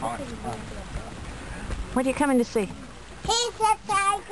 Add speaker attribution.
Speaker 1: What are you coming to see?
Speaker 2: He's a tiger.